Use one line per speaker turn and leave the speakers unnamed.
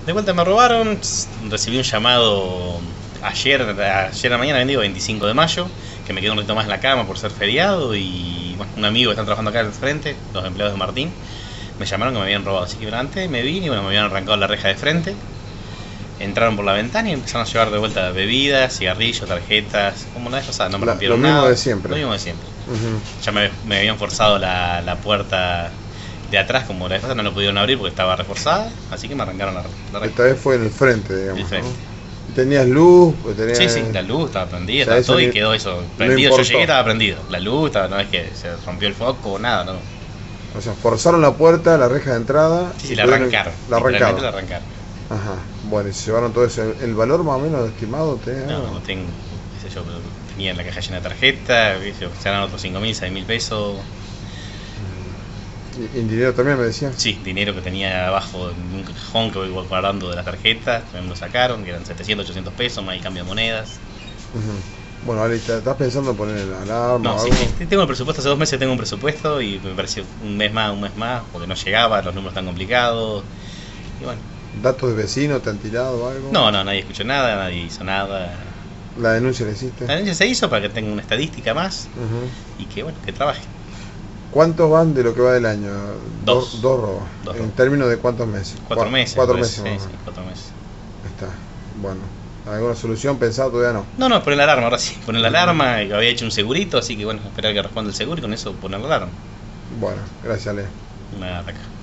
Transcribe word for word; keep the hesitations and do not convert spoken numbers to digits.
De vuelta me robaron, recibí un llamado ayer, ayer a la mañana, digo, veinticinco de mayo, que me quedé un ratito más en la cama por ser feriado y bueno, un amigo que está trabajando acá al frente, los empleados de Martín, me llamaron que me habían robado, así que antes me vine y bueno, me habían arrancado la reja de frente, entraron por la ventana y empezaron a llevar de vuelta bebidas, cigarrillos, tarjetas, como una vez pasada, no me
La,
rompieron
lo mismo
nada.
de siempre.
Lo mismo de siempre.
Uh-huh.
Ya me, me habían forzado la, la puerta de atrás, como la vez pasada no lo pudieron abrir porque estaba reforzada, así que me arrancaron la, la reja.
Esta vez fue en el frente, digamos.
El frente.
¿No? ¿Tenías luz? Tenías...
Sí, sí, la luz estaba prendida,
O sea,
estaba todo
ni,
y quedó eso prendido.
No
Yo llegué y estaba prendido. La luz, estaba, no es que se rompió el foco o nada, no.
O sea, forzaron la puerta, la reja de entrada.
Sí, sí, la arrancaron.
La arrancaron.
La arrancaron.
Ajá. Bueno, y se llevaron todo eso. ¿El valor más o menos estimado? ¿Tenés
no,
algo?
no tengo, qué sé yo, pero tenía en la caja llena de tarjetas, se ganan otros cinco mil, seis mil pesos.
¿Y en dinero también me decían?
Sí, dinero que tenía abajo en un cajón que voy guardando de las tarjetas, también me lo sacaron, que eran setecientos, ochocientos pesos, más el cambio de monedas.
Uh-huh. Bueno, Ale, ¿estás pensando en poner el alarma
no,
o
sí,
algo?
Sí, tengo el presupuesto, hace dos meses tengo un presupuesto y me pareció un mes más, un mes más, porque no llegaba, los números tan complicados. Y bueno.
¿Datos de vecinos te han tirado o algo?
No, no, nadie escuchó nada, nadie hizo nada.
¿La denuncia la hiciste?
La denuncia se hizo para que tenga una estadística más
uh-huh.
y que bueno, que trabaje.
¿Cuántos van de lo que va del año?
Dos.
Dos, dos robos.
Dos
¿En
robos.
términos de cuántos meses?
Cuatro
Cu-
meses.
Cuatro
pues,
meses.
sí,
Más
sí, cuatro meses.
Está. Bueno. ¿Alguna solución pensada? Todavía no.
No, no, poner la alarma, ahora sí. Poner la alarma, que había hecho un segurito, así que bueno, esperar que responda el seguro y con eso poner la alarma.
Bueno, gracias, Ale.
Una ataca.